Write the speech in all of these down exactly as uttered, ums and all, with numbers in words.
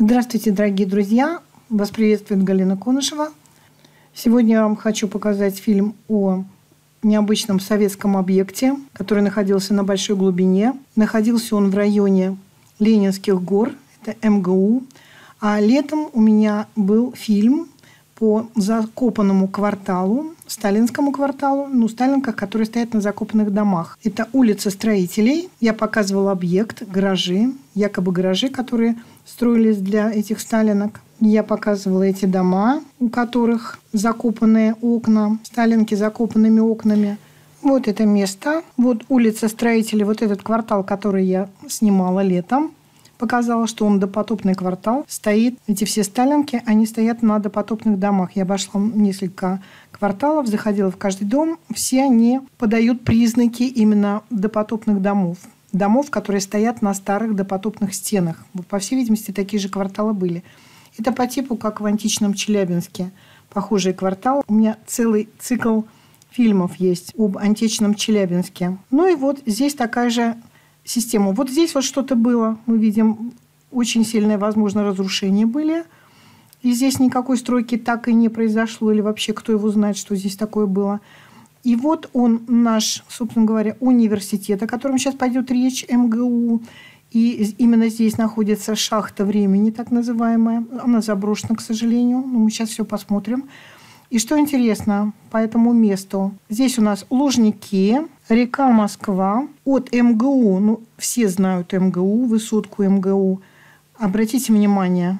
Здравствуйте, дорогие друзья! Вас приветствует Галина Конышева. Сегодня я вам хочу показать фильм о необычном советском объекте, который находился на большой глубине. Находился он в районе Ленинских гор, это эм гэ у. А летом у меня был фильм по закопанному кварталу, сталинскому кварталу, ну, сталинках, которые стоят на закопанных домах. Это улица Строителей. Я показывала объект, гаражи, якобы гаражи, которые строились для этих сталинок. Я показывала эти дома, у которых закопанные окна, сталинки с закопанными окнами. Вот это место. Вот улица Строителей, вот этот квартал, который я снимала летом. Показала, что он допотопный квартал. Стоит, эти все сталинки, они стоят на допотопных домах. Я обошла несколько кварталов, заходила в каждый дом. Все они подают признаки именно допотопных домов. Домов, которые стоят на старых допотопных стенах. Вот, по всей видимости, такие же кварталы были. Это по типу, как в античном Челябинске. Похожий квартал. У меня целый цикл фильмов есть об античном Челябинске. Ну и вот здесь такая же систему. Вот здесь вот что-то было. Мы видим, очень сильное, возможно, разрушение были. И здесь никакой стройки так и не произошло. Или вообще, кто его знает, что здесь такое было. И вот он, наш, собственно говоря, университет, о котором сейчас пойдет речь, эм гэ у. И именно здесь находится шахта времени, так называемая. Она заброшена, к сожалению. Но мы сейчас все посмотрим. И что интересно по этому месту. Здесь у нас Лужники, река Москва. От эм гэ у, ну, все знают эм гэ у, высотку эм гэ у. Обратите внимание,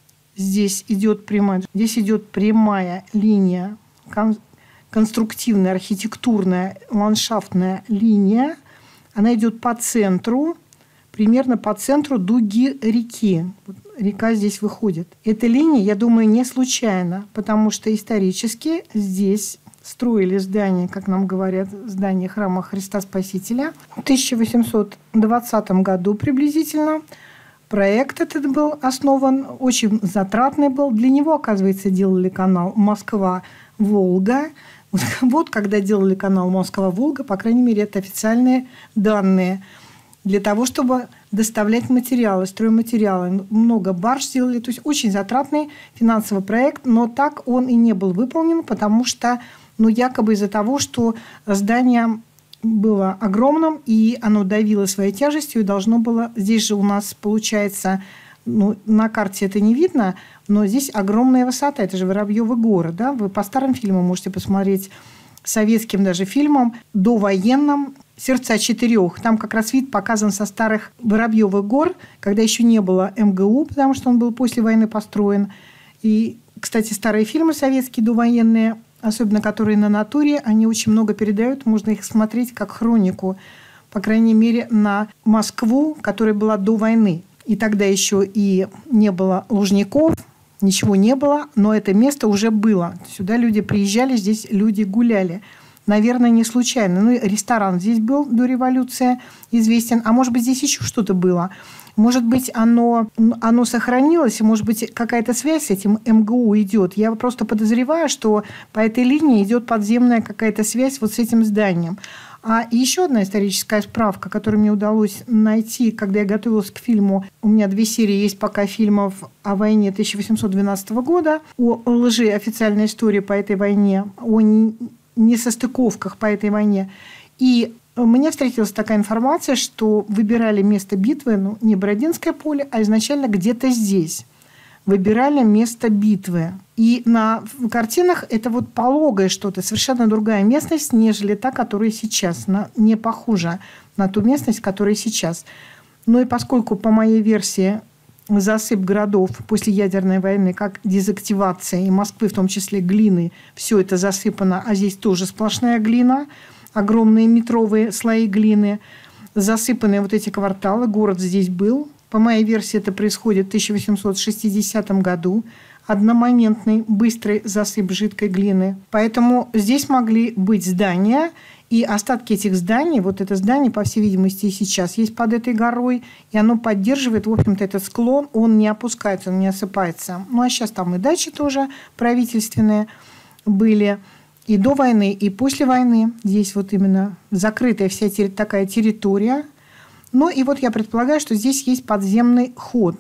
здесь идет прямая, здесь идет прямая линия, кон, конструктивная, архитектурная, ландшафтная линия. Она идет по центру, примерно по центру дуги реки. Вот река здесь выходит. Эта линия, я думаю, не случайна, потому что исторически здесь строили здание, как нам говорят, здание храма Христа Спасителя. В тысяча восемьсот двадцатом году приблизительно проект этот был основан, очень затратный был. Для него, оказывается, делали канал Москва-Волга. Вот, вот когда делали канал Москва-Волга, по крайней мере, это официальные данные. Для того, чтобы доставлять материалы, стройматериалы. Много барж сделали. То есть очень затратный финансовый проект, но так он и не был выполнен, потому что, ну, якобы из-за того, что здание было огромным, и оно давило своей тяжестью, и должно было... Здесь же у нас получается, ну, на карте это не видно, но здесь огромная высота. Это же Воробьевы горы, да? Вы по старым фильмам можете посмотреть, советским даже фильмам, довоенным, «Сердца четырех». Там как раз вид показан со старых Воробьевых гор, когда еще не было эм гэ у, потому что он был после войны построен. И, кстати, старые фильмы советские довоенные, особенно которые на натуре, они очень много передают. Можно их смотреть как хронику, по крайней мере, на Москву, которая была до войны. И тогда еще и не было Лужников, ничего не было, но это место уже было. Сюда люди приезжали, здесь люди гуляли. Наверное, не случайно. Ну, ресторан здесь был до революции известен. А может быть, здесь еще что-то было. Может быть, оно, оно сохранилось, и, может быть, какая-то связь с этим эм гэ у идет. Я просто подозреваю, что по этой линии идет подземная какая-то связь вот с этим зданием. А еще одна историческая справка, которую мне удалось найти, когда я готовилась к фильму. У меня две серии есть пока фильмов о войне тысяча восемьсот двенадцатого года, о лжи, официальной истории по этой войне, о несостыковках по этой войне. И мне встретилась такая информация, что выбирали место битвы, ну, не Бородинское поле, а изначально где-то здесь. Выбирали место битвы. И на картинах это вот пологое что-то, совершенно другая местность, нежели та, которая сейчас. Она не похожа на ту местность, которая сейчас. Ну и поскольку, по моей версии, засып городов после ядерной войны, как дезактивация, и Москвы, в том числе глины, все это засыпано, а здесь тоже сплошная глина, огромные метровые слои глины, засыпанные вот эти кварталы, город здесь был. По моей версии, это происходит в тысяча восемьсот шестидесятом году. Одномоментный, быстрый засып жидкой глины. Поэтому здесь могли быть здания, и остатки этих зданий, вот это здание, по всей видимости, и сейчас есть под этой горой, и оно поддерживает, в общем-то, этот склон, он не опускается, он не осыпается. Ну, а сейчас там и дачи тоже правительственные были. И до войны, и после войны. Здесь вот именно закрытая вся такая территория. Ну, и вот я предполагаю, что здесь есть подземный ход.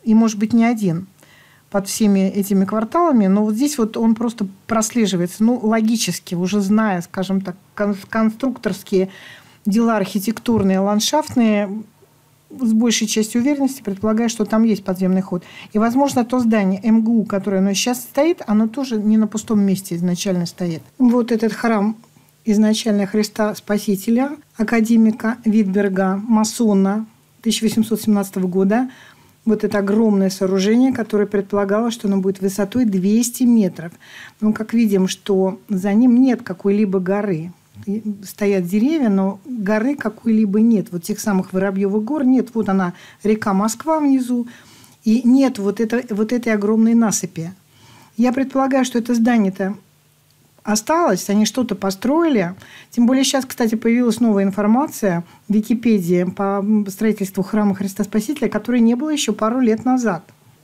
и, может быть, не один под всеми этими кварталами, но вот здесь вот он просто прослеживается, ну, логически, уже зная, скажем так, конструкторские дела архитектурные, ландшафтные, с большей частью уверенности предполагаю, что там есть подземный ход. И, возможно, то здание эм гэ у, которое оно сейчас стоит, оно тоже не на пустом месте изначально стоит. Вот этот храм изначально Христа Спасителя, академика Витберга, масона тысяча восемьсот семнадцатого года. Вот это огромное сооружение, которое предполагалось, что оно будет высотой двести метров. Но, как видим, что за ним нет какой-либо горы. Стоят деревья, но горы какой-либо нет. Вот тех самых Воробьевых гор нет. Вот она, река Москва внизу. И нет вот, это, вот этой огромной насыпи. Я предполагаю, что это здание-то осталось, они что-то построили. Тем более сейчас, кстати, появилась новая информация в Википедии по строительству храма Христа Спасителя, которой не было еще пару лет назад.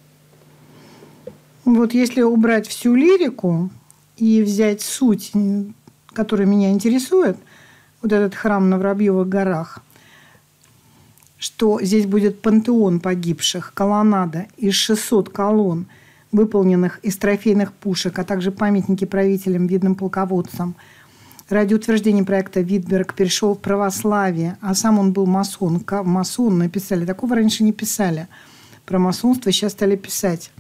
Вот если убрать всю лирику и взять суть, которая меня интересует, вот этот храм на Воробьевых горах, что здесь будет пантеон погибших, колоннада из шестисот колонн, выполненных из трофейных пушек, а также памятники правителям, видным полководцам. Ради утверждения проекта Витберг перешел в православие, а сам он был масон. Масон написали. Такого раньше не писали. Про масонство сейчас стали писать.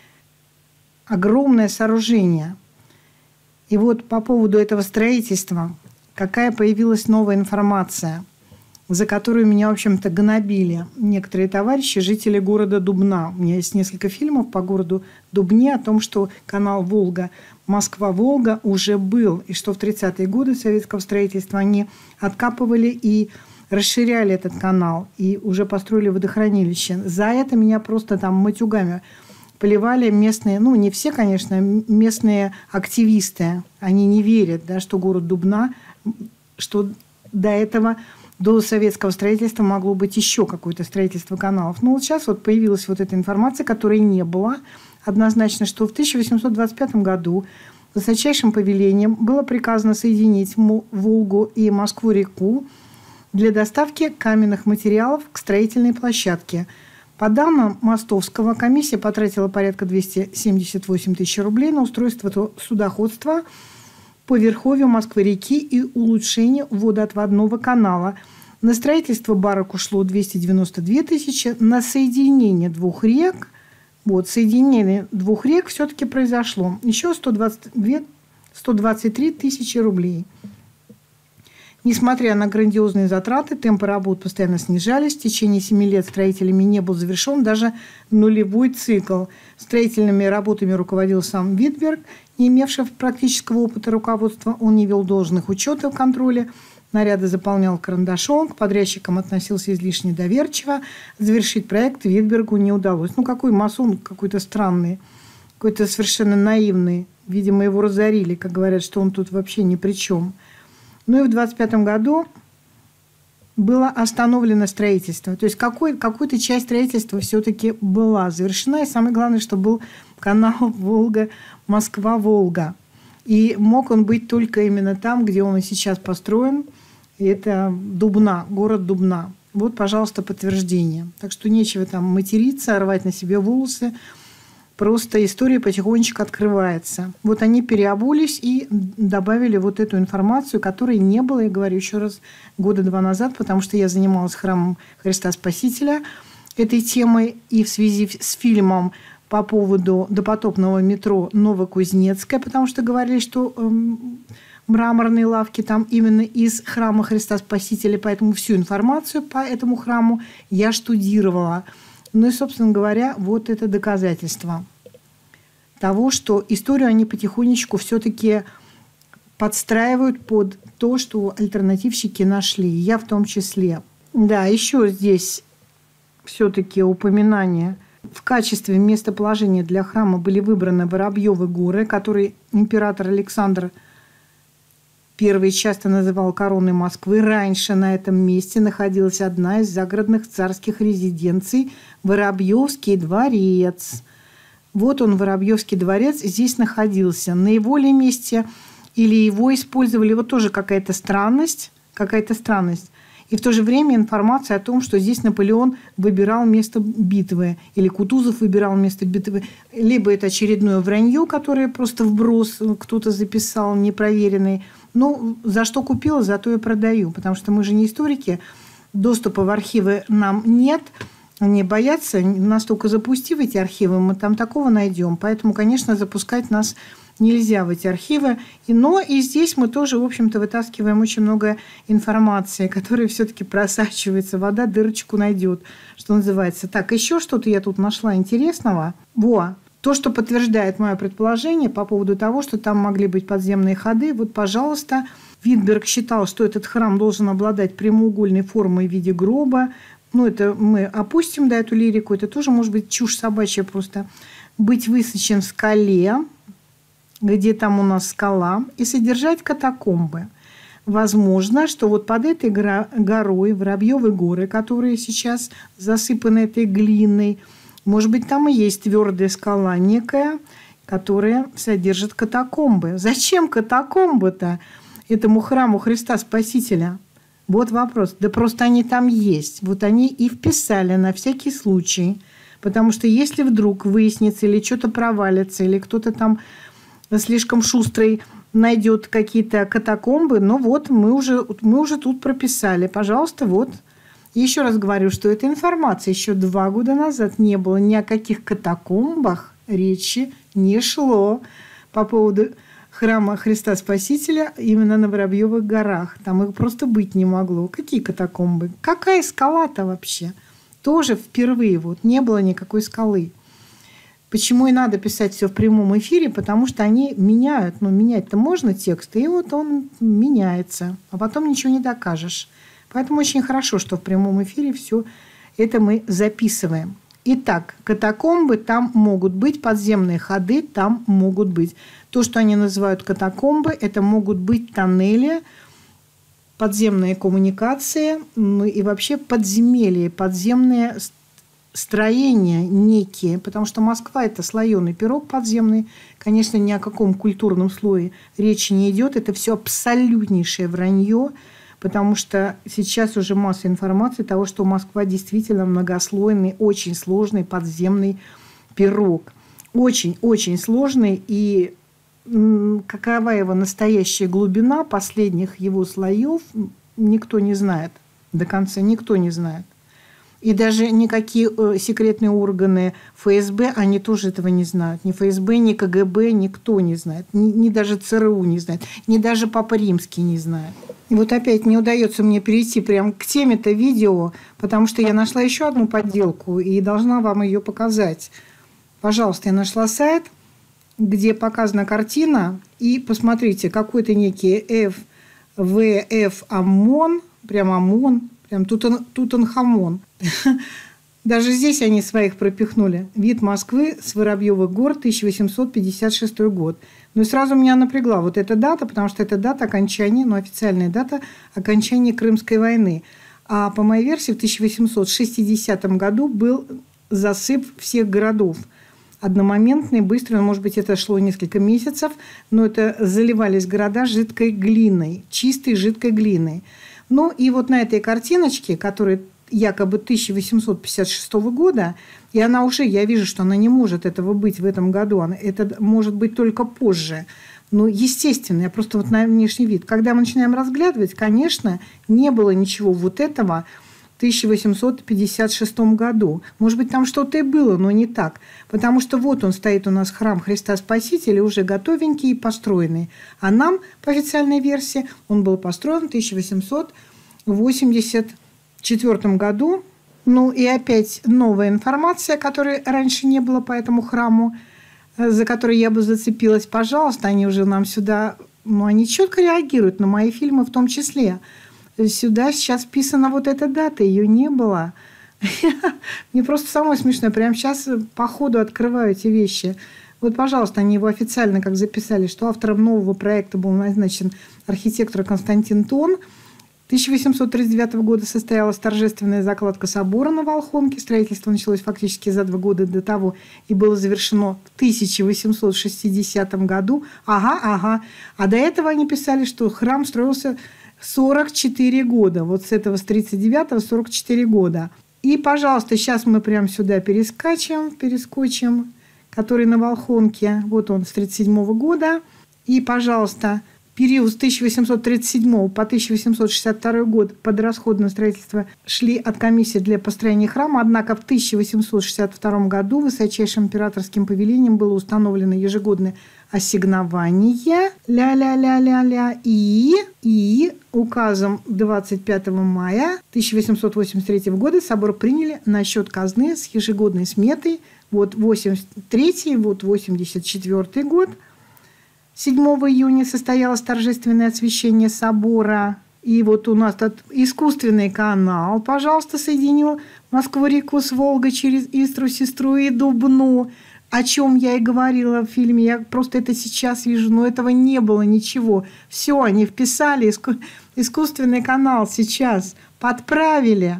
Огромное сооружение. И вот по поводу этого строительства, какая появилась новая информация, за которую меня, в общем-то, гнобили некоторые товарищи, жители города Дубна. У меня есть несколько фильмов по городу Дубне о том, что канал Волга, Москва-Волга уже был, и что в тридцатые годы советского строительства они откапывали и расширяли этот канал, и уже построили водохранилище. За это меня просто там матюгами поливали местные, ну, не все, конечно, местные активисты. Они не верят, да, что город Дубна, что до этого, до советского строительства могло быть еще какое-то строительство каналов. Но вот сейчас вот появилась вот эта информация, которой не было. Однозначно, что в тысяча восемьсот двадцать пятом году высочайшим повелением было приказано соединить Волгу и Москву-реку для доставки каменных материалов к строительной площадке. По данным Мостовского, комиссия потратила порядка двести семьдесят восемь тысяч рублей на устройство судоходства по верховью Москвы-реки и улучшение водоотводного канала. На строительство барок ушло двести девяносто две тысячи, на соединение двух рек, вот, соединение двух рек все-таки произошло. Еще сто двадцать две, сто двадцать три тысячи рублей. Несмотря на грандиозные затраты, темпы работ постоянно снижались. В течение семи лет строителями не был завершен даже нулевой цикл. Строительными работами руководил сам Витберг, не имевший практического опыта руководства. Он не вел должных учетов контроля, наряды заполнял карандашом, к подрядчикам относился излишне доверчиво. Завершить проект Витбергу не удалось. Ну, какой масон какой-то странный, какой-то совершенно наивный. Видимо, его разорили, как говорят, что он тут вообще ни при чем. Ну и в двадцать пятом году было остановлено строительство. То есть какой, какая-то часть строительства все-таки была завершена. И самое главное, что был канал Волга, Москва-Волга. И мог он быть только именно там, где он и сейчас построен. И это Дубна, город Дубна. Вот, пожалуйста, подтверждение. Так что нечего там материться, рвать на себе волосы. Просто история потихонечку открывается. Вот они переобулись и добавили вот эту информацию, которой не было, я говорю еще раз, года два назад, потому что я занималась храмом Христа Спасителя этой темой и в связи с фильмом по поводу допотопного метро Новокузнецкое, потому что говорили, что эм, мраморные лавки там именно из храма Христа Спасителя, поэтому всю информацию по этому храму я штудировала. Ну и, собственно говоря, вот это доказательство того, что историю они потихонечку все-таки подстраивают под то, что альтернативщики нашли. Я в том числе. Да, еще здесь все-таки упоминание. В качестве местоположения для храма были выбраны Воробьевы горы, которые император Александр Первый часто называл короной Москвы. Раньше на этом месте находилась одна из загородных царских резиденций – Воробьевский дворец. Вот он, Воробьевский дворец, здесь находился. На его ли месте или его использовали? Вот тоже какая-то странность. Какая-то странность. И в то же время информация о том, что здесь Наполеон выбирал место битвы, или Кутузов выбирал место битвы. Либо это очередное вранье, которое просто вброс кто-то записал, непроверенный. Ну, за что купила, за то и продаю. Потому что мы же не историки, доступа в архивы нам нет. Они боятся, настолько запустив эти архивы, мы там такого найдем. Поэтому, конечно, запускать нас нельзя в эти архивы. Но и здесь мы тоже, в общем-то, вытаскиваем очень много информации, которая все-таки просачивается. Вода дырочку найдет, что называется. Так, еще что-то я тут нашла интересного. Во! То, что подтверждает мое предположение по поводу того, что там могли быть подземные ходы. Вот, пожалуйста, Витберг считал, что этот храм должен обладать прямоугольной формой в виде гроба. Ну, это мы опустим, да, эту лирику. Это тоже может быть чушь собачья просто. Быть высечен в скале, где там у нас скала, и содержать катакомбы. Возможно, что вот под этой горой, Воробьевы горы, которые сейчас засыпаны этой глиной, может быть, там и есть твердая скала некая, которая содержит катакомбы. Зачем катакомбы-то этому храму Христа Спасителя? Вот вопрос. Да просто они там есть. Вот они и вписали на всякий случай. Потому что если вдруг выяснится или что-то провалится, или кто-то там слишком шустрый найдет какие-то катакомбы, ну вот, мы уже, мы уже тут прописали. Пожалуйста, вот. И еще раз говорю, что эта информация еще два года назад не было. Ни о каких катакомбах речи не шло по поводу храма Христа Спасителя именно на Воробьевых горах. Там их просто быть не могло. Какие катакомбы? Какая скала-то вообще? Тоже впервые вот не было никакой скалы. Почему и надо писать все в прямом эфире? Потому что они меняют. Ну, менять-то можно текст, и вот он меняется. А потом ничего не докажешь. Поэтому очень хорошо, что в прямом эфире все это мы записываем. Итак, катакомбы там могут быть, подземные ходы там могут быть. То, что они называют катакомбы, это могут быть тоннели, подземные коммуникации, ну и вообще подземелья, подземные строения некие. Потому что Москва – это слоеный пирог подземный. Конечно, ни о каком культурном слое речи не идет. Это все абсолютнейшее вранье. Потому что сейчас уже масса информации того, что Москва действительно многослойный, очень сложный подземный пирог. Очень-очень сложный. И какова его настоящая глубина последних его слоев, никто не знает. До конца никто не знает. И даже никакие секретные органы эф эс бэ, они тоже этого не знают. Ни эф эс бэ, ни ка гэ бэ, никто не знает. Ни, ни даже цэ эр у не знает. Ни даже Папа Римский не знает. И вот опять не удается мне перейти прямо к теме-то видео, потому что я нашла еще одну подделку и должна вам ее показать. Пожалуйста, я нашла сайт, где показана картина. И посмотрите, какой-то некий эф вэ эф Амон, прям Амон, прям Тутан, Тутанхамон. Даже здесь они своих пропихнули. Вид Москвы с Воробьевых гор, тысяча восемьсот пятьдесят шестой год. Ну и сразу меня напрягла вот эта дата, потому что это дата окончания, ну официальная дата окончания Крымской войны. А по моей версии в тысяча восемьсот шестидесятом году был засып всех городов. Одномоментный, быстрый, может быть, это шло несколько месяцев, но это заливались города жидкой глиной, чистой жидкой глиной. Ну и вот на этой картиночке, которая якобы тысяча восемьсот пятьдесят шестого года, и она уже, я вижу, что она не может этого быть в этом году, она, это может быть только позже. Ну, естественно, я просто вот на внешний вид. Когда мы начинаем разглядывать, конечно, не было ничего вот этого в тысяча восемьсот пятьдесят шестом году. Может быть, там что-то и было, но не так. Потому что вот он стоит у нас, храм Христа Спасителя, уже готовенький и построенный. А нам, по официальной версии, он был построен в тысяча восемьсот восемьдесят четвёртом году. Ну и опять новая информация, которой раньше не было по этому храму, за которой я бы зацепилась. Пожалуйста, они уже нам сюда... Ну, они четко реагируют на мои фильмы в том числе. Сюда сейчас вписана вот эта дата, ее не было. Мне просто самое смешное. Прямо сейчас по ходу открываю эти вещи. Вот, пожалуйста, они его официально как записали, что автором нового проекта был назначен архитектор Константин Тон. тысяча восемьсот тридцать девятого года состоялась торжественная закладка собора на Волхонке. Строительство началось фактически за два года до того и было завершено в тысяча восемьсот шестидесятом году. Ага, ага. А до этого они писали, что храм строился сорок четыре года. Вот с этого, с тридцать девятого, сорок четыре года. И, пожалуйста, сейчас мы прямо сюда перескачем, перескочим, который на Волхонке. Вот он с тридцать седьмого года. И, пожалуйста, период с тысяча восемьсот тридцать седьмого по тысяча восемьсот шестьдесят второй год под расходное строительство шли от комиссии для построения храма. Однако в тысяча восемьсот шестьдесят втором году высочайшим императорским повелением было установлено ежегодное ассигнование ля-ля-ля-ля-ля и, и указом двадцать пятого мая тысяча восемьсот восемьдесят третьего года собор приняли на счет казны с ежегодной сметой. Вот восемьдесят третий, вот восемьдесят четвёртый год. седьмого июня состоялось торжественное освящение собора. И вот у нас тут искусственный канал, пожалуйста, соединил Москву-реку с Волгой через Истру, Сестру и Дубну. О чем я и говорила в фильме. Я просто это сейчас вижу, но этого не было ничего. Все, они вписали иску- искусственный канал сейчас. Подправили.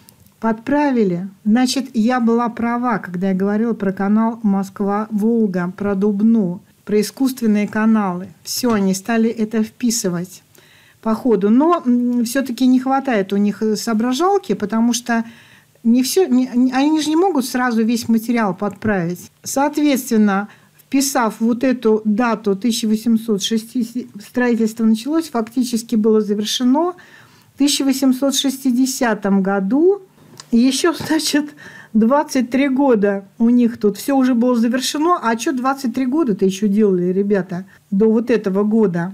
Подправили. Значит, я была права, когда я говорила про канал Москва-Волга, про Дубну, про искусственные каналы. Все, они стали это вписывать по ходу. Но все-таки не хватает у них соображалки, потому что не все, не, они же не могут сразу весь материал подправить. Соответственно, вписав вот эту дату тысяча восемьсот шестидесятого, строительство началось, фактически было завершено в тысяча восемьсот шестидесятом году. И еще, значит, двадцать три года у них тут все уже было завершено. А что двадцать три года-то еще делали, ребята, до вот этого года?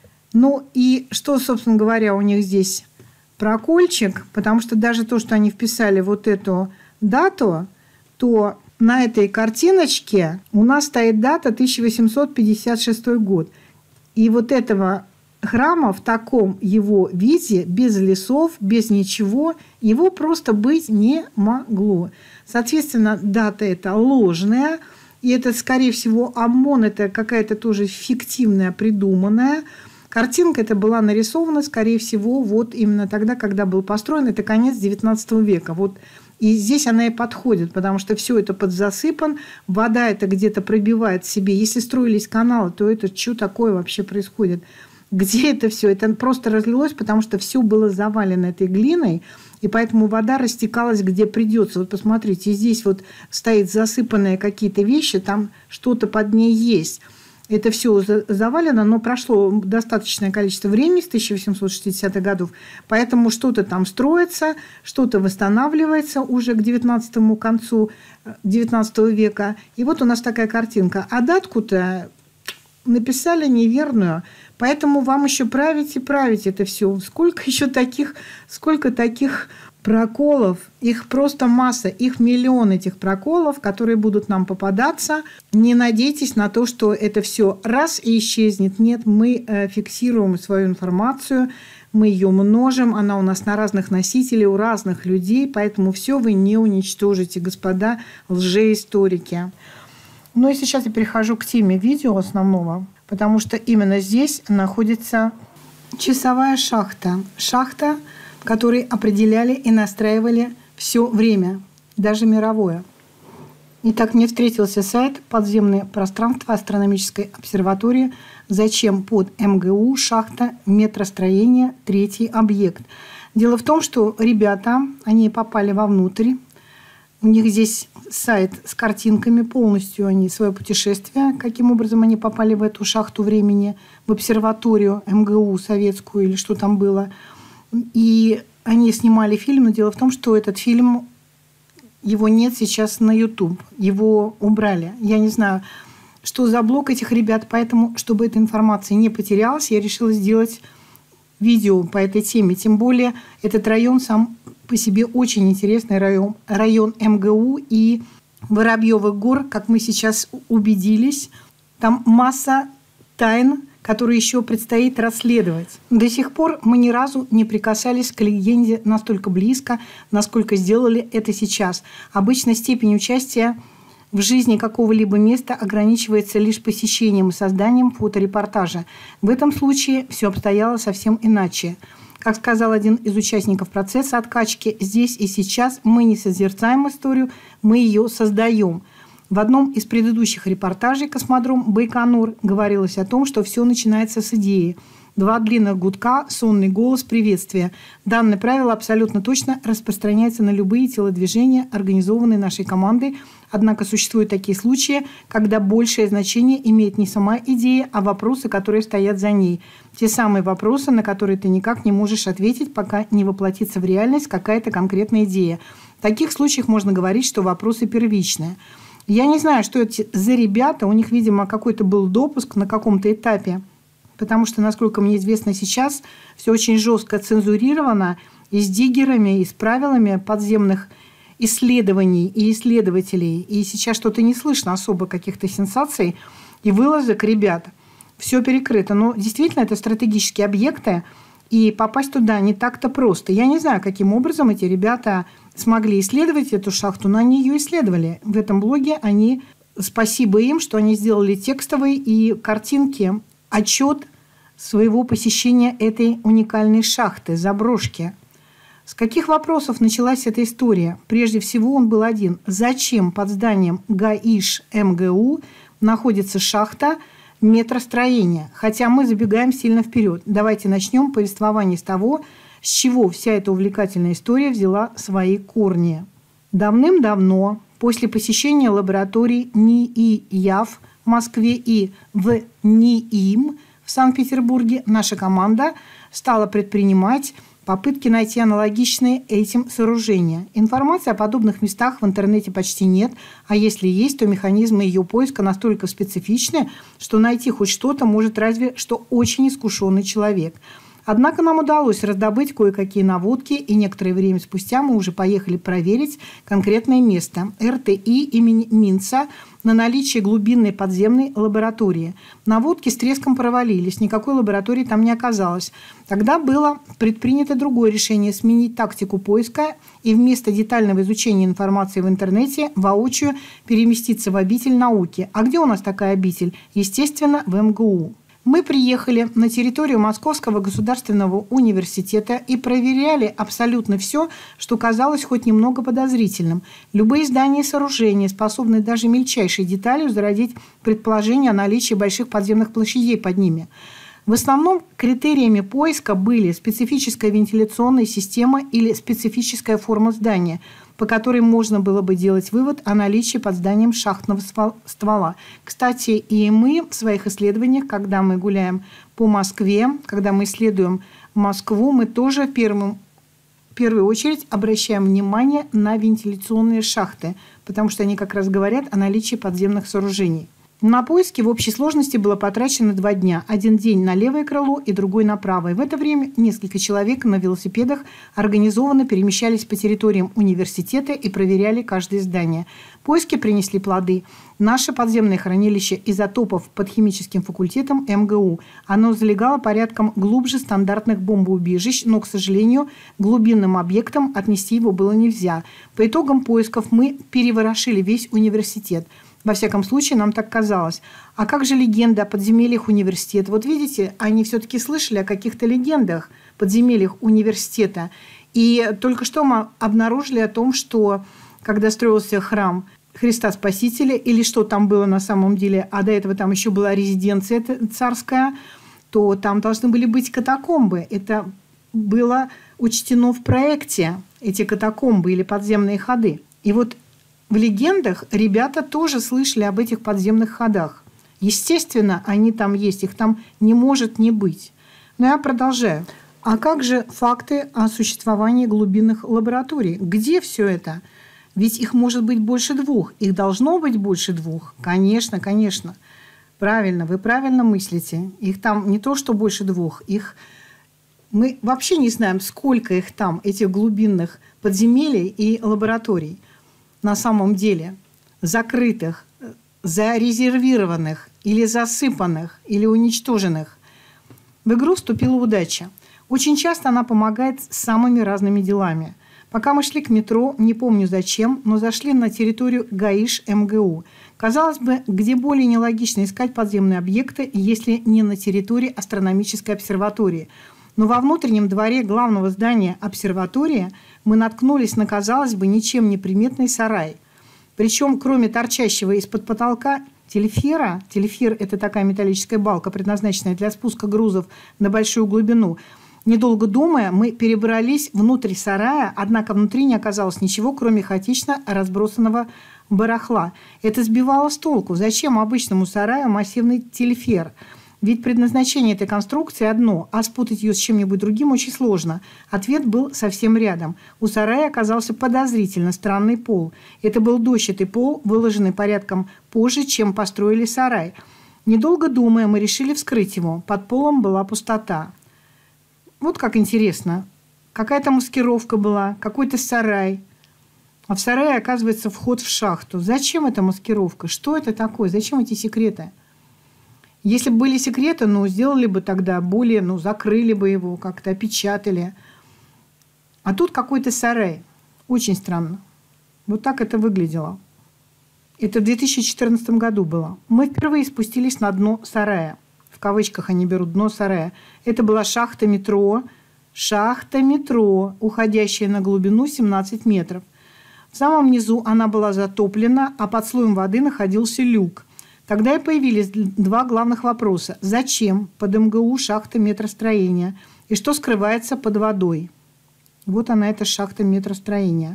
Ну и что, собственно говоря, у них здесь прокольчик, потому что даже то, что они вписали вот эту дату, то на этой картиночке у нас стоит дата тысяча восемьсот пятьдесят шестой год. И вот этого храма в таком его виде, без лесов, без ничего, его просто быть не могло. Соответственно, дата эта ложная, и это, скорее всего, ОМОН, это какая-то тоже фиктивная, придуманная. Картинка эта была нарисована, скорее всего, вот именно тогда, когда был построен, это конец девятнадцатого века. Вот. И здесь она и подходит, потому что все это подзасыпан, вода это где-то пробивает себе. Если строились каналы, то это что такое вообще происходит? Где это все? Это просто разлилось, потому что все было завалено этой глиной, и поэтому вода растекалась где придется. Вот посмотрите, здесь вот стоит засыпанные какие-то вещи, там что-то под ней есть. Это все завалено, но прошло достаточное количество времени с тысяча восемьсот шестидесятых годов, поэтому что-то там строится, что-то восстанавливается уже к девятнадцатому концу девятнадцатого века. И вот у нас такая картинка. А датку-то написали неверную, поэтому вам еще править и править это все. Сколько еще таких, сколько таких проколов, их просто масса, их миллион этих проколов, которые будут нам попадаться. Не надейтесь на то, что это все раз и исчезнет. Нет, мы фиксируем свою информацию, мы ее множим, она у нас на разных носителей, у разных людей, поэтому все вы не уничтожите, господа лжеисторики. Ну и сейчас я перехожу к теме видео основного, потому что именно здесь находится часовая шахта. Шахта, в которой определяли и настраивали все время, даже мировое. Итак, мне встретился сайт «Подземное пространство астрономической обсерватории. Зачем под МГУ шахта метростроения третий объект?». Дело в том, что ребята, они попали вовнутрь. У них здесь сайт с картинками, полностью они свое путешествие, каким образом они попали в эту шахту времени, в обсерваторию МГУ советскую или что там было. И они снимали фильм, но дело в том, что этот фильм, его нет сейчас на YouTube, его убрали. Я не знаю, что за блог этих ребят, поэтому, чтобы эта информация не потерялась, я решила сделать видео по этой теме. Тем более, этот район сам по себе очень интересный район, район МГУ и Воробьевых гор, как мы сейчас убедились. Там масса тайн, которые еще предстоит расследовать. До сих пор мы ни разу не прикасались к легенде настолько близко, насколько сделали это сейчас. Обычно степень участия в жизни какого-либо места ограничивается лишь посещением и созданием фоторепортажа. В этом случае все обстояло совсем иначе. Как сказал один из участников процесса откачки, здесь и сейчас мы не созерцаем историю, мы ее создаем. В одном из предыдущих репортажей «Космодром Байконур» говорилось о том, что все начинается с идеи. Два длинных гудка, сонный голос, приветствие. Данное правило абсолютно точно распространяется на любые телодвижения, организованные нашей командой. Однако существуют такие случаи, когда большее значение имеет не сама идея, а вопросы, которые стоят за ней. Те самые вопросы, на которые ты никак не можешь ответить, пока не воплотится в реальность какая-то конкретная идея. В таких случаях можно говорить, что вопросы первичные. Я не знаю, что это за ребята, у них, видимо, какой-то был допуск на каком-то этапе. Потому что, насколько мне известно сейчас, все очень жестко цензурировано и с диггерами, и с правилами подземных исследований и исследователей. И сейчас что-то не слышно особо каких-то сенсаций и вылазок ребят. Все перекрыто. Но действительно, это стратегические объекты, и попасть туда не так-то просто. Я не знаю, каким образом эти ребята смогли исследовать эту шахту, но они ее исследовали. В этом блоге они, спасибо им, что они сделали текстовые и картинки, отчет своего посещения этой уникальной шахты, заброшки. С каких вопросов началась эта история? Прежде всего, он был один. Зачем под зданием ГАИШ МГУ находится шахта метростроения? Хотя мы забегаем сильно вперед. Давайте начнем повествование с того, с чего вся эта увлекательная история взяла свои корни. Давным-давно, после посещения лабораторий НИИЯФ в Москве и в НИИМ в Санкт-Петербурге, наша команда стала предпринимать попытки найти аналогичные этим сооружения. Информации о подобных местах в интернете почти нет, а если есть, то механизмы ее поиска настолько специфичны, что найти хоть что-то может разве что очень искушенный человек. Однако нам удалось раздобыть кое-какие наводки, и некоторое время спустя мы уже поехали проверить конкретное место – эр тэ и имени Минца на наличие глубинной подземной лаборатории. Наводки с треском провалились, никакой лаборатории там не оказалось. Тогда было предпринято другое решение – сменить тактику поиска и вместо детального изучения информации в интернете воочию переместиться в обитель науки. А где у нас такая обитель? Естественно, в эм гэ у. Мы приехали на территорию Московского государственного университета и проверяли абсолютно все, что казалось хоть немного подозрительным. Любые здания и сооружения, способные даже мельчайшей деталью зародить предположение о наличии больших подземных площадей под ними. В основном критериями поиска были специфическая вентиляционная система или специфическая форма здания, по которой можно было бы делать вывод о наличии под зданием шахтного ствола. Кстати, и мы в своих исследованиях, когда мы гуляем по Москве, когда мы исследуем Москву, мы тоже в первую, в первую очередь обращаем внимание на вентиляционные шахты, потому что они как раз говорят о наличии подземных сооружений. На поиски в общей сложности было потрачено два дня. Один день на левое крыло и другой на правое. В это время несколько человек на велосипедах организованно перемещались по территориям университета и проверяли каждое здание. Поиски принесли плоды. Наше подземное хранилище изотопов под химическим факультетом эм гэ у. Оно залегало порядком глубже стандартных бомбоубежищ, но, к сожалению, глубинным объектам отнести его было нельзя. По итогам поисков мы переворошили весь университет. Во всяком случае, нам так казалось. А как же легенды о подземельях университета? Вот видите, они все-таки слышали о каких-то легендах подземельях университета. И только что мы обнаружили о том, что когда строился храм Христа Спасителя, или что там было на самом деле, а до этого там еще была резиденция царская, то там должны были быть катакомбы. Это было учтено в проекте, эти катакомбы или подземные ходы. И вот в легендах ребята тоже слышали об этих подземных ходах. Естественно, они там есть, их там не может не быть. Но я продолжаю. А как же факты о существовании глубинных лабораторий? Где все это? Ведь их может быть больше двух. Их должно быть больше двух. Конечно, конечно. Правильно, вы правильно мыслите. Их там не то, что больше двух. Их... Мы вообще не знаем, сколько их там, этих глубинных подземелий и лабораторий. На самом деле закрытых, зарезервированных или засыпанных, или уничтоженных. В игру вступила удача. Очень часто она помогает с самыми разными делами. Пока мы шли к метро, не помню зачем, но зашли на территорию ГАИШ эм гэ у. Казалось бы, где более нелогично искать подземные объекты, если не на территории астрономической обсерватории. Но во внутреннем дворе главного здания обсерватории мы наткнулись на, казалось бы, ничем не приметный сарай. Причем, кроме торчащего из-под потолка телефера, телефер – это такая металлическая балка, предназначенная для спуска грузов на большую глубину, недолго думая, мы перебрались внутрь сарая, однако внутри не оказалось ничего, кроме хаотично разбросанного барахла. Это сбивало с толку. Зачем обычному сараю массивный телефер? Ведь предназначение этой конструкции одно, а спутать ее с чем-нибудь другим очень сложно. Ответ был совсем рядом. У сарая оказался подозрительно странный пол. Это был дощатый пол, выложенный порядком позже, чем построили сарай. Недолго думая, мы решили вскрыть его. Под полом была пустота. Вот как интересно. Какая-то маскировка была, какой-то сарай. А в сарае, оказывается, вход в шахту. Зачем эта маскировка? Что это такое? Зачем эти секреты? Если бы были секреты, ну, сделали бы тогда более, ну, закрыли бы его, как-то опечатали. А тут какой-то сарай. Очень странно. Вот так это выглядело. Это в две тысячи четырнадцатом году было. Мы впервые спустились на дно сарая. В кавычках они берут дно сарая. Это была шахта метро. Шахта метро, уходящая на глубину семнадцать метров. В самом низу она была затоплена, а под слоем воды находился люк. Тогда и появились два главных вопроса. Зачем под эм гэ у шахта метростроения? И что скрывается под водой? Вот она, эта шахта метростроения.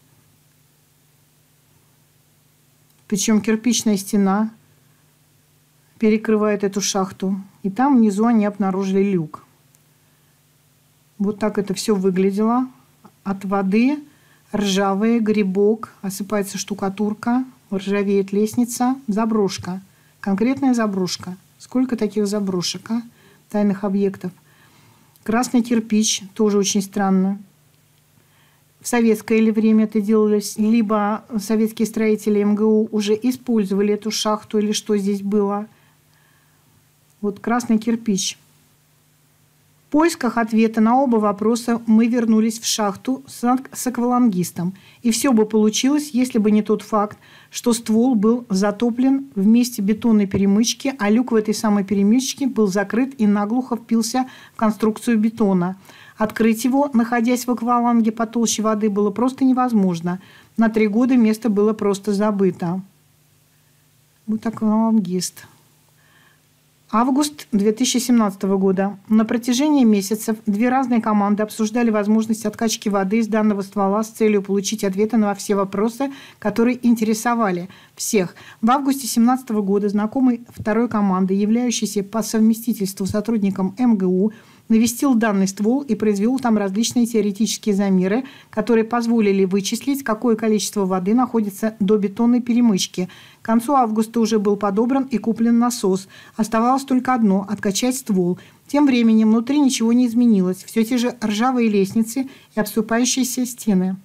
Причем кирпичная стена перекрывает эту шахту. И там внизу они обнаружили люк. Вот так это все выглядело. От воды ржавый грибок, осыпается штукатурка, ржавеет лестница, заброшка. Конкретная заброшка. Сколько таких заброшек, а? Тайных объектов. Красный кирпич, тоже очень странно. В советское ли время это делалось, либо советские строители эм гэ у уже использовали эту шахту, или что здесь было. Вот красный кирпич. В поисках ответа на оба вопроса мы вернулись в шахту с аквалангистом. И все бы получилось, если бы не тот факт, что ствол был затоплен в месте бетонной перемычки, а люк в этой самой перемычке был закрыт и наглухо впился в конструкцию бетона. Открыть его, находясь в акваланге по толще воды, было просто невозможно. На три года место было просто забыто. Вот аквалангист. Август две тысячи семнадцатого года. На протяжении месяцев две разные команды обсуждали возможность откачки воды из данного ствола с целью получить ответы на все вопросы, которые интересовали всех. В августе две тысячи семнадцатого года знакомый второй команды, являющийся по совместительству сотрудником эм гэ у, навестил данный ствол и произвел там различные теоретические замеры, которые позволили вычислить, какое количество воды находится до бетонной перемычки. К концу августа уже был подобран и куплен насос. Оставалось только одно – откачать ствол. Тем временем внутри ничего не изменилось. Все те же ржавые лестницы и обступающиеся стены.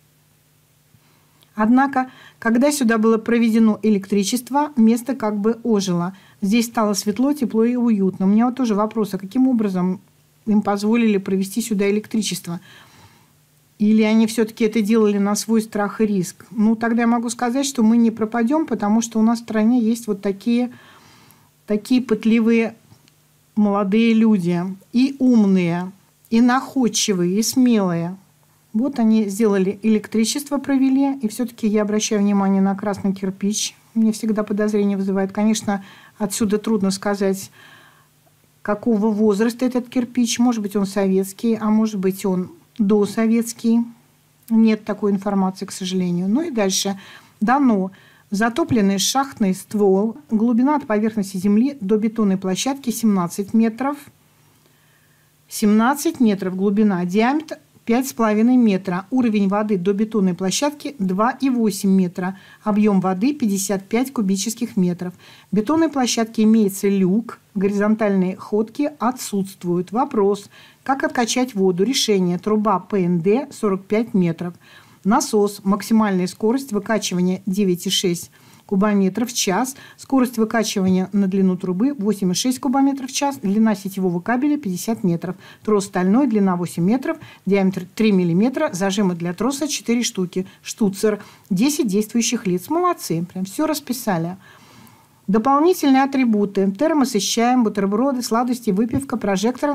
Однако, когда сюда было проведено электричество, место как бы ожило. Здесь стало светло, тепло и уютно. У меня вот тоже вопрос, а каким образом им позволили провести сюда электричество? Или они все-таки это делали на свой страх и риск? Ну, тогда я могу сказать, что мы не пропадем, потому что у нас в стране есть вот такие, такие пытливые молодые люди. И умные, и находчивые, и смелые. Вот они сделали электричество, провели. И все-таки я обращаю внимание на красный кирпич. Мне всегда подозрение вызывает. Конечно, отсюда трудно сказать, какого возраста этот кирпич. Может быть, он советский, а может быть, он досоветский. Нет такой информации, к сожалению. Ну и дальше. Дано затопленный шахтный ствол. Глубина от поверхности земли до бетонной площадки семнадцать метров. семнадцать метров глубина. Диаметр пять с половиной метра. Уровень воды до бетонной площадки два и восемь метра. Объем воды пятьдесят пять кубических метров. В бетонной площадке имеется люк. Горизонтальные ходки отсутствуют. Вопрос: как откачать воду? Решение: труба пэ эн дэ сорок пять метров. Насос. Максимальная скорость выкачивания девять и шесть кубометров в час. Скорость выкачивания на длину трубы восемь и шесть кубометров в час. Длина сетевого кабеля пятьдесят метров. Трос стальной, длина восемь метров, диаметр три миллиметра. Зажимы для троса четыре штуки. Штуцер. десять действующих лиц. Молодцы. Прям все расписали. Дополнительные атрибуты: термос с чаем, бутерброды, сладости, выпивка, прожектор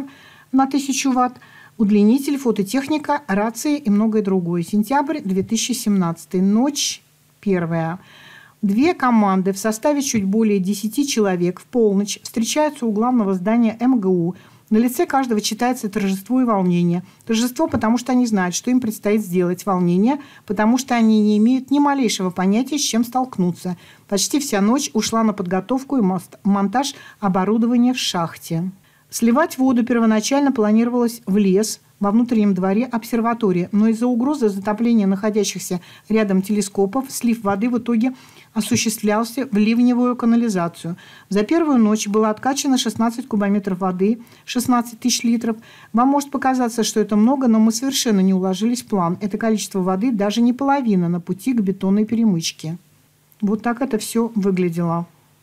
на тысячу ватт, удлинитель, фототехника, рации и многое другое. Сентябрь две тысячи семнадцатый. Ночь первая. Две команды в составе чуть более десяти человек в полночь встречаются у главного здания эм гэ у. На лице каждого читается торжество и волнение. Торжество, потому что они знают, что им предстоит сделать. Волнение, потому что они не имеют ни малейшего понятия, с чем столкнуться. Почти вся ночь ушла на подготовку и монтаж оборудования в шахте. Сливать воду первоначально планировалось в лес во внутреннем дворе обсерватории, но из-за угрозы затопления находящихся рядом телескопов слив воды в итоге осуществлялся в ливневую канализацию. За первую ночь было откачано шестнадцать кубометров воды, шестнадцать тысяч литров. Вам может показаться, что это много, но мы совершенно не уложились в план. Это количество воды даже не половина на пути к бетонной перемычке. Вот так это все выглядело.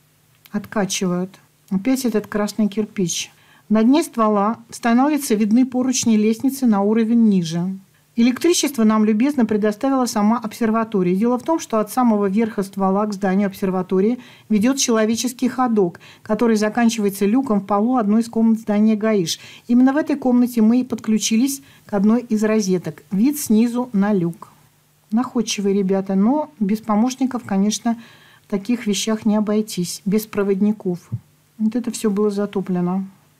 Откачивают. Опять этот красный кирпич. На дне ствола становятся видны поручни лестницы на уровень ниже. Электричество нам любезно предоставила сама обсерватория. Дело в том, что от самого верха ствола к зданию обсерватории ведет человеческий ходок, который заканчивается люком в полу одной из комнат здания ГАИШ. Именно в этой комнате мы и подключились к одной из розеток. Вид снизу на люк. Находчивые ребята, но без помощников, конечно, в таких вещах не обойтись. Без проводников. Вот это все было затоплено.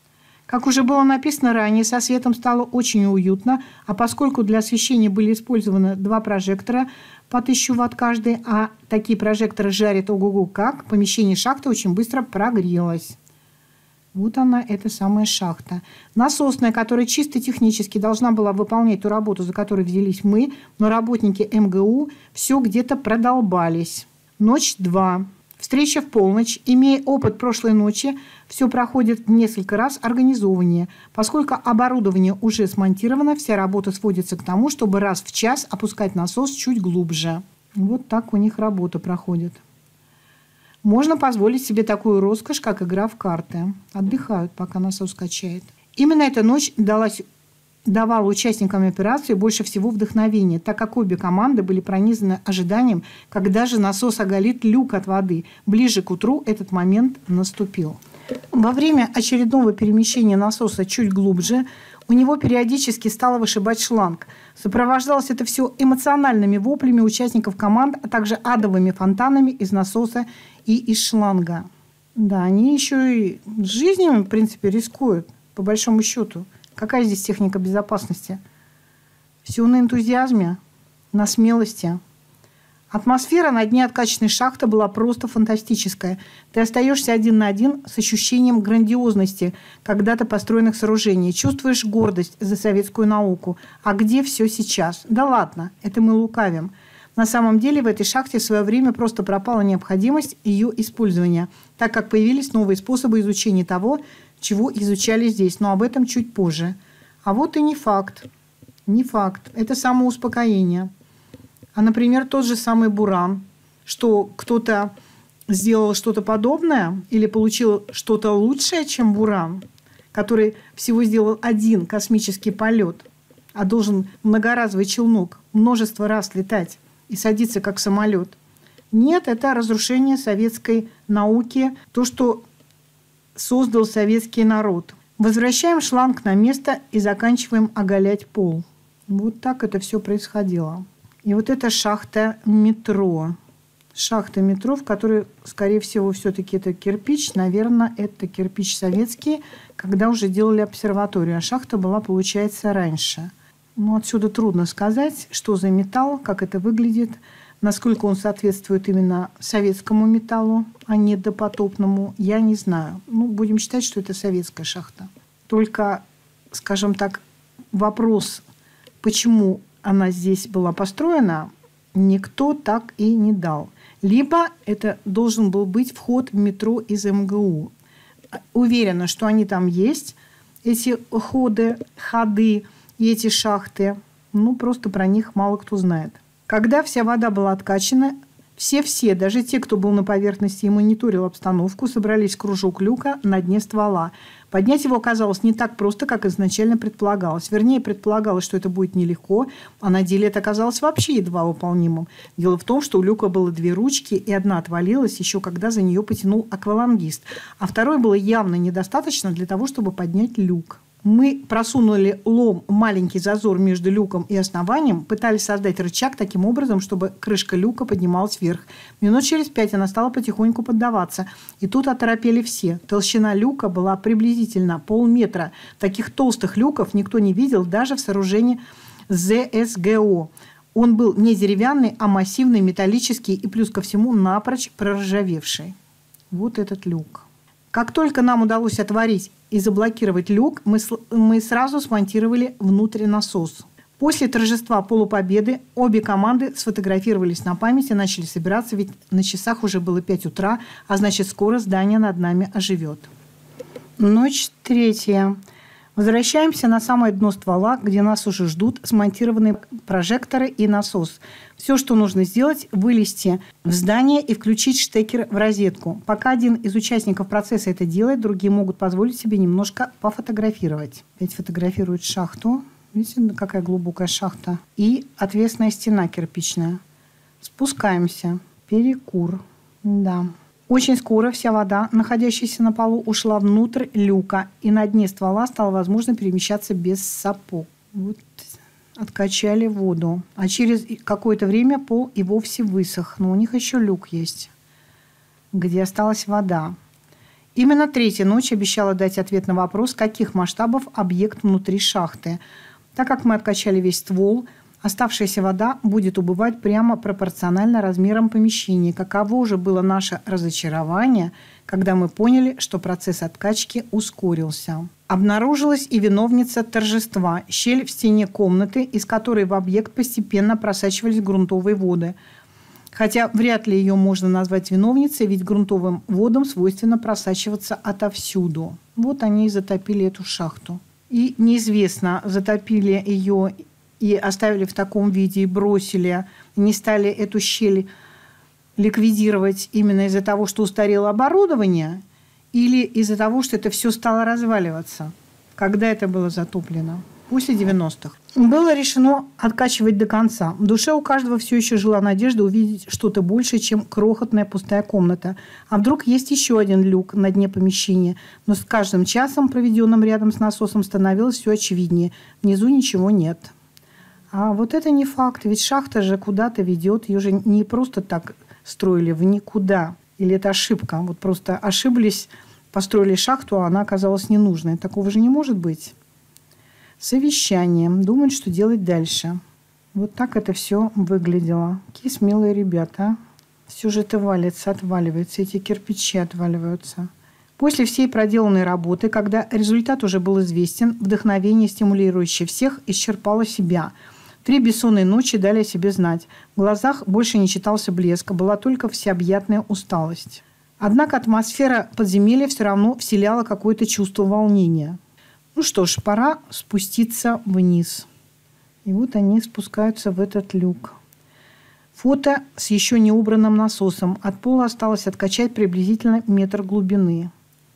Как уже было написано ранее, со светом стало очень уютно, а поскольку для освещения были использованы два прожектора по тысячу ватт каждый, а такие прожекторы жарят ого-го как, помещение шахты очень быстро прогрелось. Вот она, эта самая шахта. Насосная, которая чисто технически должна была выполнять ту работу, за которую взялись мы, но работники эм гэ у все где-то продолбались. Ночь два. Встреча в полночь. Имея опыт прошлой ночи, все проходит в несколько раз организованнее. Поскольку оборудование уже смонтировано, вся работа сводится к тому, чтобы раз в час опускать насос чуть глубже. Вот так у них работа проходит. Можно позволить себе такую роскошь, как игра в карты. Отдыхают, пока насос качает. Именно эта ночь далась давала участникам операции больше всего вдохновения, так как обе команды были пронизаны ожиданием, когда же насос оголит люк от воды. Ближе к утру этот момент наступил. Во время очередного перемещения насоса чуть глубже у него периодически стало вышибать шланг. Сопровождалось это все эмоциональными воплями участников команд, а также адовыми фонтанами из насоса и из шланга. Да, они еще и жизнью, в принципе, рискуют, по большому счету. Какая здесь техника безопасности? Все на энтузиазме, на смелости. Атмосфера на дне откачанной шахты была просто фантастическая. Ты остаешься один на один с ощущением грандиозности когда-то построенных сооружений. Чувствуешь гордость за советскую науку. А где все сейчас? Да ладно, это мы лукавим. На самом деле в этой шахте в свое время просто пропала необходимость ее использования, так как появились новые способы изучения того, чего изучали здесь, но об этом чуть позже. А вот и не факт. Не факт. Это самоуспокоение. А, например, тот же самый Буран, что кто-то сделал что-то подобное или получил что-то лучшее, чем Буран, который всего сделал один космический полет, а должен многоразовый челнок множество раз летать и садиться как самолет. Нет, это разрушение советской науки, то, что создал советский народ. Возвращаем шланг на место и заканчиваем оголять пол. Вот так это все происходило. И вот это шахта метро. Шахта метро, в которой, скорее всего, все-таки это кирпич. Наверное, это кирпич советский, когда уже делали обсерваторию. А шахта была, получается, раньше. Ну, отсюда трудно сказать, что за металл, как это выглядит, насколько он соответствует именно советскому металлу, а не допотопному, я не знаю. Ну, будем считать, что это советская шахта. Только, скажем так, вопрос, почему она здесь была построена, никто так и не дал. Либо это должен был быть вход в метро из эм гэ у. Уверена, что они там есть, эти ходы, ходы и эти шахты. Ну, просто про них мало кто знает. Когда вся вода была откачана, все-все, даже те, кто был на поверхности и мониторил обстановку, собрались в кружок люка на дне ствола. Поднять его оказалось не так просто, как изначально предполагалось. Вернее, предполагалось, что это будет нелегко, а на деле это оказалось вообще едва выполнимым. Дело в том, что у люка было две ручки, и одна отвалилась еще когда за нее потянул аквалангист, а второй было явно недостаточно для того, чтобы поднять люк. Мы просунули лом в маленький зазор между люком и основанием, пытались создать рычаг таким образом, чтобы крышка люка поднималась вверх. Минут через пять она стала потихоньку поддаваться. И тут оторопели все. Толщина люка была приблизительно полметра. Таких толстых люков никто не видел даже в сооружении зэ эс гэ о. Он был не деревянный, а массивный, металлический и плюс ко всему напрочь проржавевший. Вот этот люк. Как только нам удалось отворить и заблокировать люк, мы, мы сразу смонтировали внутрь насос. После торжества полупобеды обе команды сфотографировались на память и начали собираться, ведь на часах уже было пять утра, а значит, скоро здание над нами оживет. Ночь третья. Возвращаемся на самое дно ствола, где нас уже ждут смонтированные прожекторы и насос. Все, что нужно сделать, вылезти в здание и включить штекер в розетку. Пока один из участников процесса это делает, другие могут позволить себе немножко пофотографировать. Опять фотографируют шахту. Видите, какая глубокая шахта. И отвесная стена кирпичная. Спускаемся. Перекур. Да. Очень скоро вся вода, находящаяся на полу, ушла внутрь люка, и на дне ствола стало возможно перемещаться без сапог. Вот откачали воду. А через какое-то время пол и вовсе высох. Но у них еще люк есть, где осталась вода. Именно третья ночь обещала дать ответ на вопрос, каких масштабов объект внутри шахты. Так как мы откачали весь ствол, оставшаяся вода будет убывать прямо пропорционально размерам помещения. Каково же было наше разочарование, когда мы поняли, что процесс откачки ускорился. Обнаружилась и виновница торжества – щель в стене комнаты, из которой в объект постепенно просачивались грунтовые воды. Хотя вряд ли ее можно назвать виновницей, ведь грунтовым водам свойственно просачиваться отовсюду. Вот они и затопили эту шахту. И неизвестно, затопили ее и оставили в таком виде, и бросили, не стали эту щель ликвидировать именно из-за того, что устарело оборудование, или из-за того, что это все стало разваливаться. Когда это было затоплено? После девяностых. Было решено откачивать до конца. В душе у каждого все еще жила надежда увидеть что-то большее, чем крохотная пустая комната. А вдруг есть еще один люк на дне помещения? Но с каждым часом, проведенным рядом с насосом, становилось все очевиднее. Внизу ничего нет. А вот это не факт, ведь шахта же куда-то ведет, ее же не просто так строили в никуда. Или это ошибка? Вот просто ошиблись, построили шахту, а она оказалась ненужной. Такого же не может быть. Совещание. Думают, что делать дальше. Вот так это все выглядело. Какие смелые ребята. Все же это валится, отваливается, эти кирпичи отваливаются. После всей проделанной работы, когда результат уже был известен, вдохновение, стимулирующее всех, исчерпало себя. Три бессонные ночи дали о себе знать. В глазах больше не читался блеск, была только всеобъятная усталость. Однако атмосфера подземелья все равно вселяла какое-то чувство волнения. Ну что ж, пора спуститься вниз. И вот они спускаются в этот люк. Фото с еще не убранным насосом. От пола осталось откачать приблизительно метр глубины.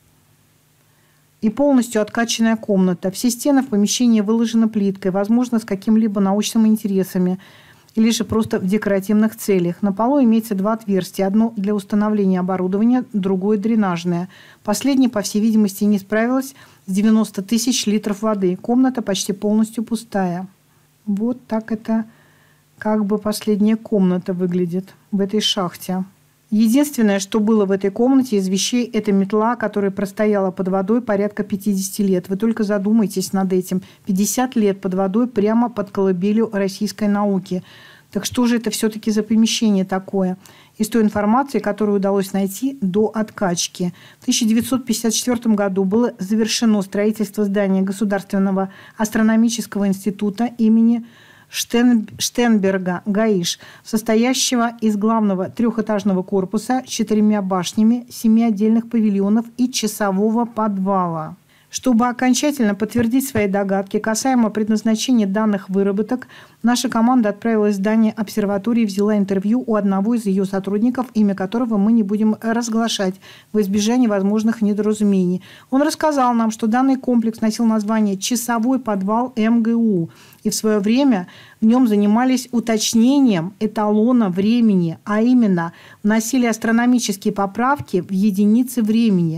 И полностью откачанная комната. Все стены в помещении выложены плиткой, возможно, с каким-либо научным интересами, или же просто в декоративных целях. На полу имеется два отверстия. Одно для установления оборудования, другое дренажное. Последнее, по всей видимости, не справилось с девяноста тысяч литров воды. Комната почти полностью пустая. Вот так это как бы последняя комната выглядит в этой шахте. Единственное, что было в этой комнате из вещей, это метла, которая простояла под водой порядка пятидесяти лет. Вы только задумайтесь над этим. пятьдесят лет под водой прямо под колыбелью российской науки. Так что же это все-таки за помещение такое? Из той информации, которую удалось найти до откачки. В тысяча девятьсот пятьдесят четвёртом году было завершено строительство здания Государственного астрономического института имени Штен... Штенберга, ГАИШ, состоящего из главного трехэтажного корпуса с четырьмя башнями, семи отдельных павильонов и часового подвала. Чтобы окончательно подтвердить свои догадки касаемо предназначения данных выработок, наша команда отправилась в здание обсерватории и взяла интервью у одного из ее сотрудников, имя которого мы не будем разглашать во избежание возможных недоразумений. Он рассказал нам, что данный комплекс носил название «Часовой подвал эм гэ у», и в свое время в нем занимались уточнением эталона времени, а именно вносили астрономические поправки в единицы времени.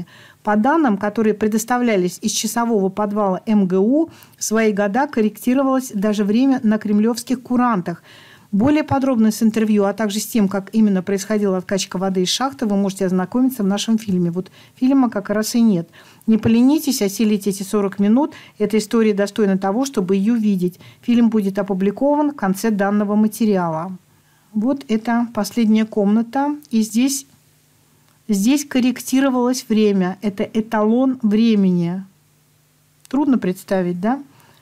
По данным, которые предоставлялись из часового подвала эм гэ у, в свои года корректировалось даже время на кремлевских курантах. Более подробно с интервью, а также с тем, как именно происходила откачка воды из шахты, вы можете ознакомиться в нашем фильме. Вот фильма как раз и нет. Не поленитесь, осилите эти сорок минут. Эта история достойна того, чтобы ее видеть. Фильм будет опубликован в конце данного материала. Вот это последняя комната. И здесь, здесь корректировалось время. Это эталон времени. Трудно представить, да?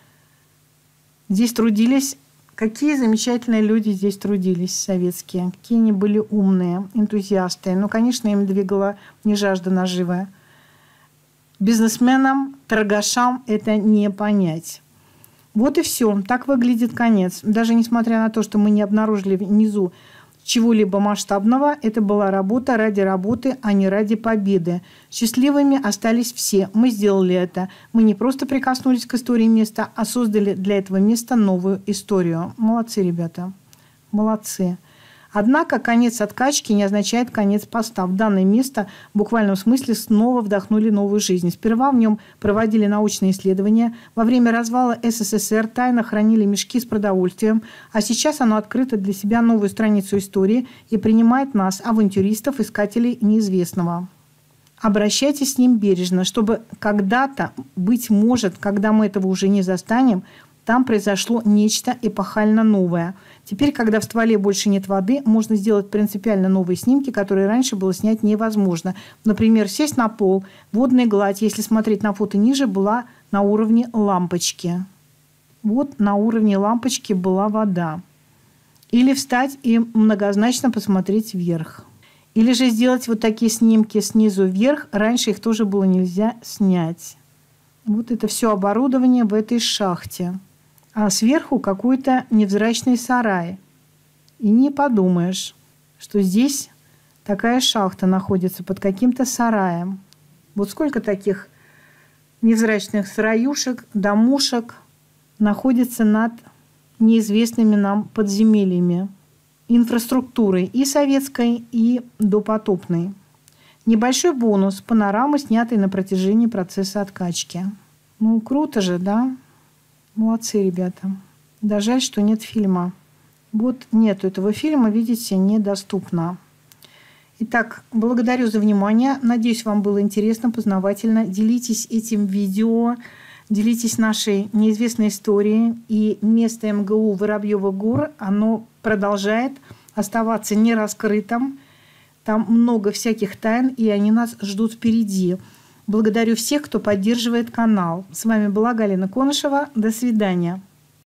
Здесь трудились... Какие замечательные люди здесь трудились, советские. Какие они были умные, энтузиасты. Ну, конечно, им двигала не жажда наживы. Бизнесменам, торгашам это не понять. Вот и все. Так выглядит конец. Даже несмотря на то, что мы не обнаружили внизу чего-либо масштабного, это была работа ради работы, а не ради победы. Счастливыми остались все. Мы сделали это. Мы не просто прикоснулись к истории места, а создали для этого места новую историю. Молодцы, ребята. Молодцы. Однако конец откачки не означает конец поста. В данное место в буквальном смысле снова вдохнули новую жизнь. Сперва в нем проводили научные исследования. Во время развала эс эс эс эр тайно хранили мешки с продовольствием. А сейчас оно открыто для себя новую страницу истории и принимает нас, авантюристов, искателей неизвестного. Обращайтесь с ним бережно, чтобы когда-то, быть может, когда мы этого уже не застанем, там произошло нечто эпохально новое. Теперь, когда в стволе больше нет воды, можно сделать принципиально новые снимки, которые раньше было снять невозможно. Например, сесть на пол. Водная гладь, если смотреть на фото ниже, была на уровне лампочки. Вот на уровне лампочки была вода. Или встать и многозначно посмотреть вверх. Или же сделать вот такие снимки снизу вверх. Раньше их тоже было нельзя снять. Вот это все оборудование в этой шахте. А сверху какой-то невзрачный сарай. И не подумаешь, что здесь такая шахта находится под каким-то сараем. Вот сколько таких невзрачных сараюшек, домушек находится над неизвестными нам подземельями, инфраструктурой и советской, и допотопной. Небольшой бонус – панорама, снятая на протяжении процесса откачки. Ну, круто же, да? Молодцы, ребята. Да жаль, что нет фильма. Вот нету этого фильма, видите, недоступно. Итак, благодарю за внимание. Надеюсь, вам было интересно, познавательно. Делитесь этим видео, делитесь нашей неизвестной историей. И место эм гэ у Воробьёвы горы, оно продолжает оставаться нераскрытым. Там много всяких тайн, и они нас ждут впереди. Благодарю всех, кто поддерживает канал. С вами была Галина Конышева. До свидания.